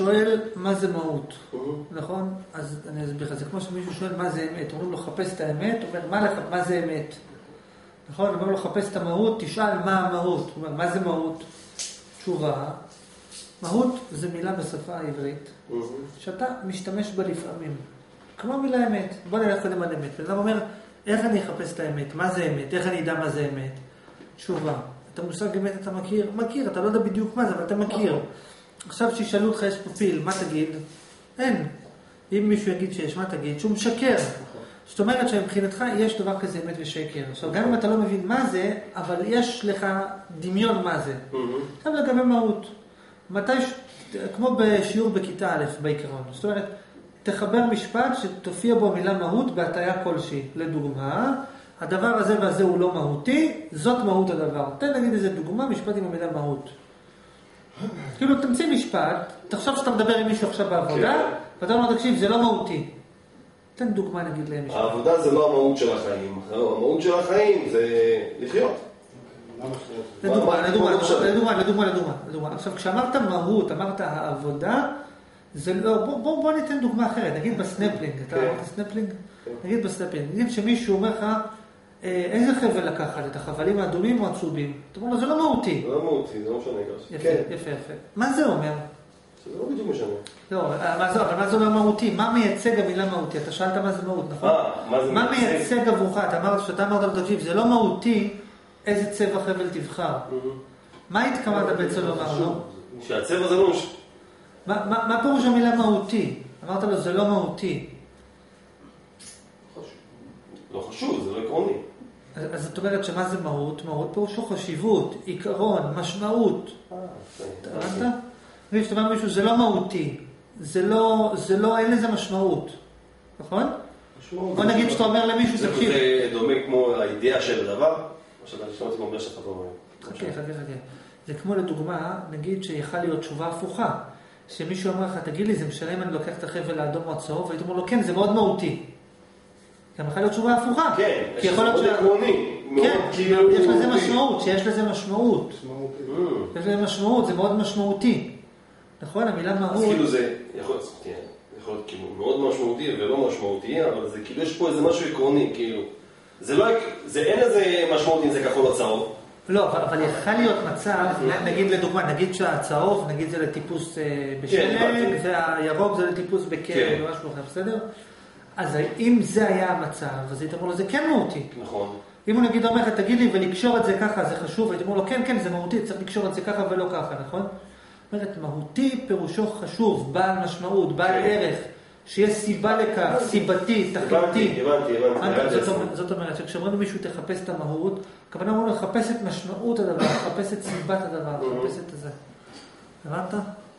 שואל מה זה מהות, נכון? אז אני אסביר לך, זה כמו שמישהו שואל מה זה אמת, אומרים לו חפש את האמת, הוא אומר מה זה אמת? נכון? אומרים לו חפש את המהות, תשאל מה המהות, הוא אומר מה זה מהות? תשובה, מהות זה מילה בשפה העברית, שאתה משתמש בה לפעמים, כמו מילה אמת. בוא נלך קודם על אמת, ואדם אומר, איך אני אחפש את האמת? מה זה אמת? איך אני אדע מה זה אמת? תשובה, את המושג אמת אתה מכיר, אתה לא יודע בדיוק מה זה, אבל אתה מכיר. עכשיו שישאלו אותך, יש פה פיל, מה תגיד? אין. אם מישהו יגיד שיש, מה תגיד? שהוא משקר. זאת אומרת שמבחינתך יש דבר כזה אמת ושקר. עכשיו, גם אם אתה לא מבין מה זה, אבל יש לך דמיון מה זה. עכשיו לגבי מהות. כמו בשיעור בכיתה א' בעיקרון. זאת אומרת, תחבר משפט שתופיע בו מילה מהות בהטיה כלשהי. לדוגמה, הדבר הזה והזה הוא לא מהותי, זאת מהות הדבר. תן נגיד איזה דוגמה, משפט עם המילה מהות. כאילו, תמציא משפט, תחשוב שאתה מדבר עם מישהו עכשיו בעבודה, ואתה אומר, תקשיב, זה לא מהותי. תן דוגמה נגיד להם משפט. העבודה זה לא המהות של החיים. המהות של החיים זה לחיות. לדוגמה. עכשיו, כשאמרת מהות, אמרת העבודה, זה לא, בוא ניתן דוגמה אחרת. נגיד בסנפלינג, אתה אמרת סנפלינג? נגיד בסנפלינג. נגיד שמישהו אומר לך, איזה חבל לקחת? את החבלים האדומים או הצהובים? אתה אומר לו, זה לא מהותי. זה לא מהותי, זה לא משנה. יפה. מה זה אומר? זה לא בדיוק משנה. לא, אבל מה זה אומר מהותי? מה מייצג המילה מהותי? אתה שאלת מה זה מהות, נכון? מה מייצג עבורך? שאתה אמרת לו, תקשיב, זה לא מהותי, איזה צבע חבל תבחר. מה התכוונת בעצם לומר לו? שהצבע זה לא... מה פירוש המילה מהותי? אמרת לו, זה לא מהותי. לא חשוב, זה לא עקרוני. אז זאת אומרת שמה זה מהות? מהות פירושו חשיבות, עיקרון, משמעות. הבנת? כשאתה אומר מישהו, זה לא מהותי. זה לא, אין לזה משמעות. נכון? בוא נגיד שאתה אומר למישהו, תקשיב. זה דומה כמו האידאה של הדבר? או שאתה נשמע כמו אומר שאתה פה... חכה. זה כמו לדוגמה, נגיד שיכל להיות תשובה הפוכה. שמישהו אמר לך, תגיד לי, זה משנה אם אני לוקח את החבל האדום או הצהוב, והייתי אומר לו, כן, זה מאוד מהותי. גם יכול להיות תשובה הפוכה. כן, יש מאוד עקרוני. כן, יש לזה משמעות, שיש לזה משמעות. יש לזה משמעות, זה מאוד משמעותי. נכון, המילה מהות... אז כאילו זה יכול להיות כאילו מאוד משמעותי ולא משמעותי, אבל זה כאילו יש פה איזה משהו עקרוני, כאילו. אין איזה משמעות אם זה כחול או צהוב. לא, אבל יכול להיות מצב, נגיד לדוגמה, נגיד שהצהוב, נגיד זה לטיפוס בשלג, והירוק זה לטיפוס בקרב, או משהו אחר, בסדר? אז אם זה היה המצב, אז הייתי אומר לו, זה כן מהותי. נכון. אם הוא נגיד אומר לך, תגיד לי, ולקשור את זה ככה, זה חשוב, הייתי אומר לו, כן, זה מהותי, צריך לקשור את זה ככה ולא ככה, נכון? זאת אומרת, מהותי פירושו חשוב, בעל משמעות, בעל ערך, שיש סיבה לכך, סיבתי, תכליתי. הבנתי. זאת אומרת, שכשאומרים למישהו תחפש את המהות, הכוונה אומרים לו, חפש את משמעות הדבר, חפש את סיבת הדבר, חפש את זה. הבנת?